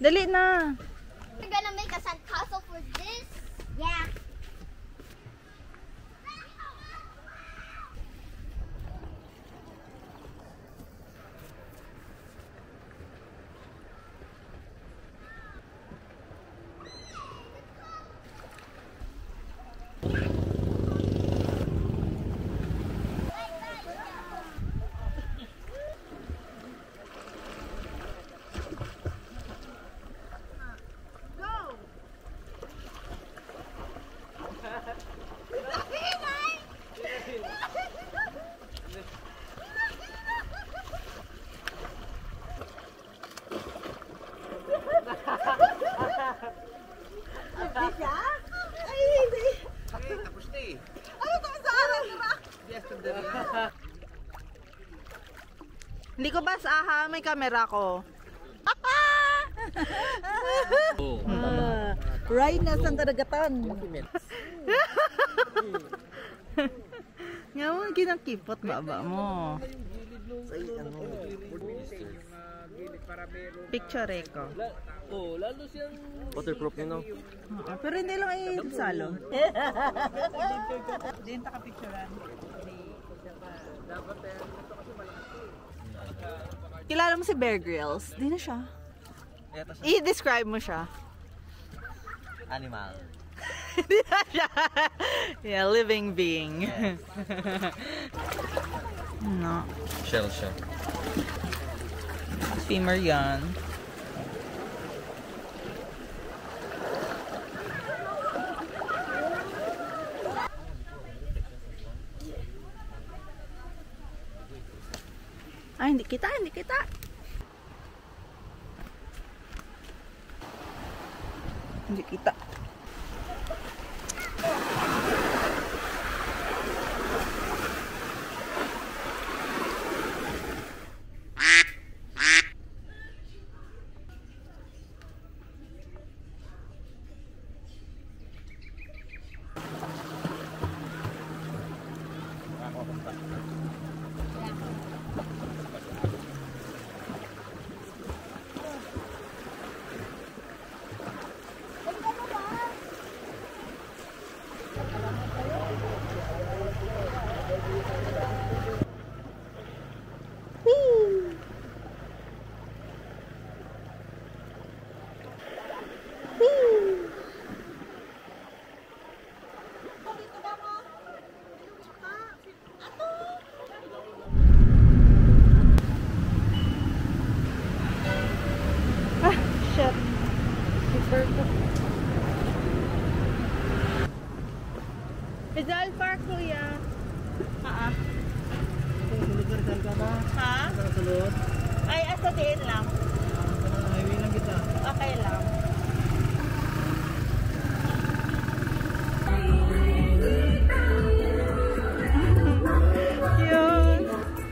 Dali na. We're gonna make a sandcastle for this. Yeah. Hindi ko ba aha, may camera ko. Right na sa Taragatan. Nga mo, ginakipot baba mo. Picture ko. Oh, lalo siyang waterproof yun, no? Pero hindi lang ay salon. Hindi yung taka-picturean. Kilala mo si Bear Grylls? Di na siya. I-describe mo siya. Animal. Di na siya. Yeah, living being. Yes. No. Shell. Femur yan. Ay, hindi kita. Hindi kita. Rizal Park, kuya. Sulod-sulod ka ba? Ha? Sulod? Ay, asatiin lang. Highway lang kita. Okay lang. Yun.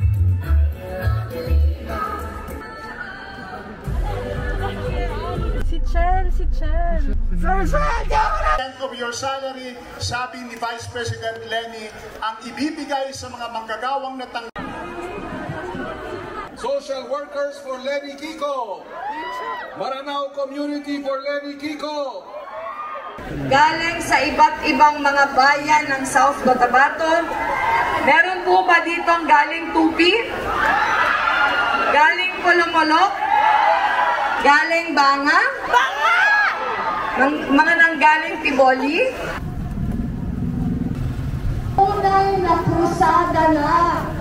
Si Chen. Of your salary, sabi ni Vice President Lenny, ang ibibigay sa mga manggagawang natang Social workers for Lenny Kiko. Maranao Community for Lenny Kiko. Galing sa iba't ibang mga bayan ng South Cotabato. Meron po ba ditong galing Tupi? Galing Pulumolok? Galing Banga? Mga nanggaling Tiboli? Tunay na krusada na.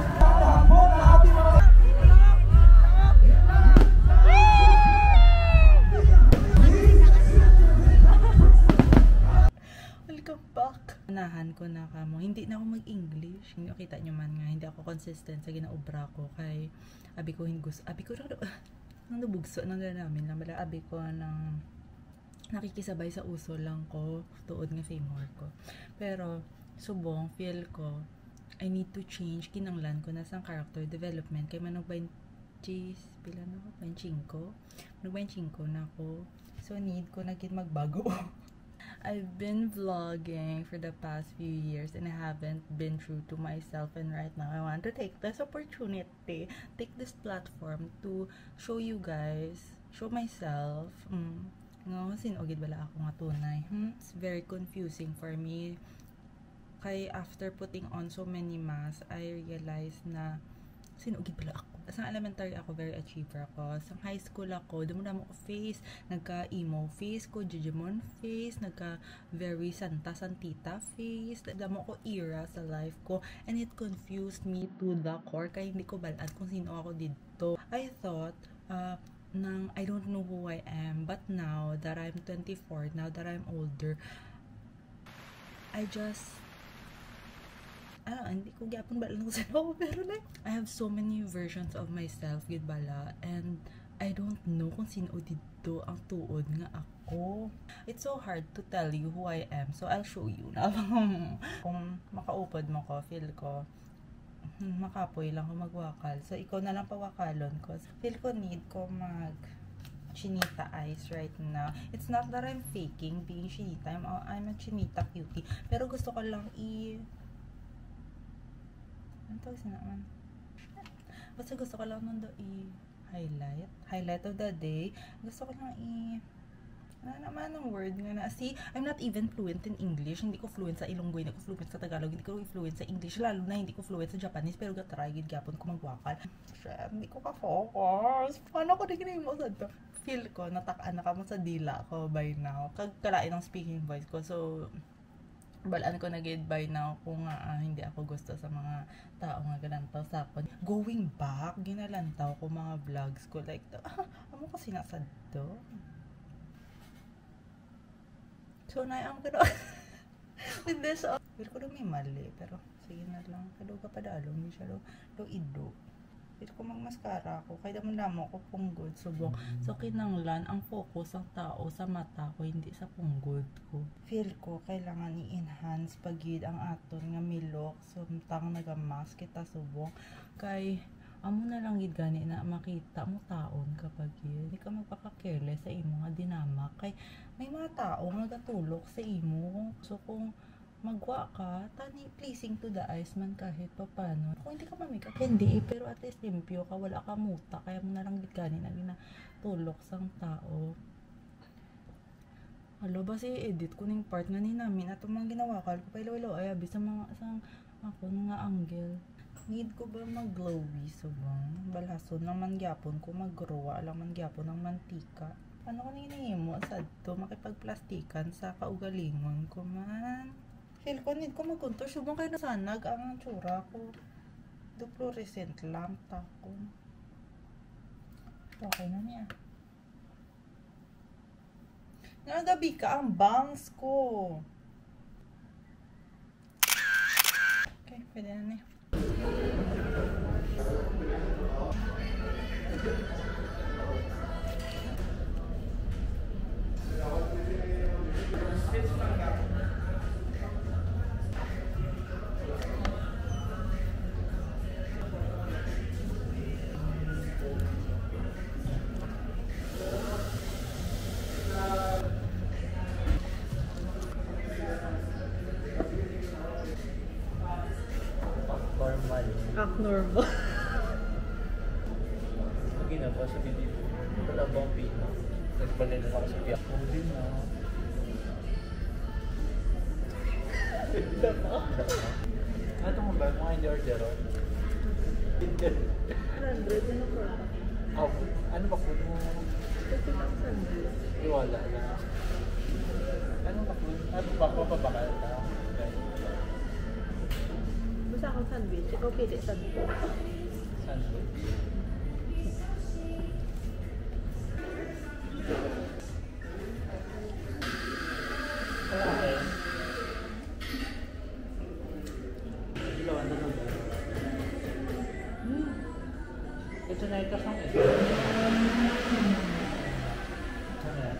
Welcome back. Unahan ko na kamo. Hindi na ako mag-English. Kita nyo man nga, hindi ako consistent sa ginaobra ko. Kay abi ko hingus. Abi ko nang nabugso nang namin lang. Abi ko nang nakikisabay sa uso lang ko tuod nga framework ko. Pero subong feel ko I need to change kinanglan ko na sang character development kay manong 20 pila na ako 25 na ako, so need ko na gid magbago. I've been vlogging for the past few years and I haven't been true to myself, and right now I want to take this opportunity, take this platform to show you guys, show myself, no, sinugid bala ako nga tunay. It's very confusing for me. Kay after putting on so many masks, I realized na sinugid pala ako. Sa elementary ako, very achiever ako. Sa high school ako, damo-damo ko face, nagka-emo face ko, jejemon face, nagka-very santa-santita face, damo ko era sa life ko, and it confused me to the core, kaya hindi ko balaan kung sino ako dito. I thought, I don't know who I am, but now that I'm 24, now that I'm older, hindi ko gyapon bala nung sino, pero like, I have so many versions of myself, gid bala, and I don't know kung sino dito ang tuod nga ako. It's so hard to tell you who I am, so I'll show you na. Kung makaupod mo ko, feel ko, makapoy lang ko magwakal. So, ikaw na lang pawakalon ko. Feel ko need ko chinita eyes right now. It's not that I'm faking being chinita. I'm a chinita cutie. Pero gusto ko lang ano tawag sa naman? Basta gusto ko lang nung highlight of the day. Gusto ko lang ano naman ang word nga na. See, I'm not even fluent in English. Hindi ko fluent sa ilonggo, hindi ko fluent sa Tagalog, hindi ko fluent sa English, lalo na hindi ko fluent sa Japanese, pero gatry gid gyapon ko magwakal. Hindi ko ka-focus. Paano ko digin mo sa to? Feel ko natakaan na ka mo sa dila ko by now. Kagkalain ang speaking voice ko. So balaan ko na gid by now kung hindi ako gusto sa mga tao nga galantaw sa akon. Going back, ginalantaw ko mga vlogs ko like amo kasi nasa do. So na am ko with this pero ko may mali, pero sige na lang kado ka pa dalo mi siya do ido. Pero kung magmaskara ako, kaya damo ko punggod, subong. So, kinanglan ang focus ng tao sa mata ko, hindi sa punggod ko. Feel ko, kailangan i-enhance pagid ang aton nga milok. So, tang nagamask kita subong. Kay, amo na lang gid gani na makita mo taon kapag hindi ka magpaka-careless sa imo nga dinama. Kay, may mga tao nga gatulok sa imo. So, kung magwa ka, tani pleasing to the eyes man kahit pa paano. Kung hindi ka mamikap, hindi, pero at least limpyo ka, wala ka muta, kaya mo na lang gitgani na ginatulok sang tao. Halo ba si edit ko ning part nga ni namin at mga ginawa ko pa ilo ay abi sa mga sang ako nga angle. Need ko ba mag-glowy subong? Balason lang man gyapon ko magruwa lang man gyapon ng mantika. Paano ko ninihimo sad to makipagplastikan sa kaugalingon ko man? Feel ko, need ko mag-contour. Subong kayo nasanag ang tsura ko. Do fluorescent lamp ako. Okay na niya. Nagabi ka ang bangs ko. Okay, pwede na niya. Normal. Lagi na pa sa video. Wala bang pino? Nagbalin na ako sa piyak. Hindi na. Ano mo ba? Mga hindi order? 100 ano ko? Ano ba po mo? 50,000. Iwala na. Ano ba po? Ano ba po papakal na? Basta akong sandwich. Ikaw pili sandwich. Sandwich? Okay. Ilawan na naman. Ito na ito kang ito. Ito na.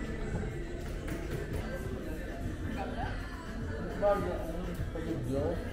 Bago, ano? Pag-vlog.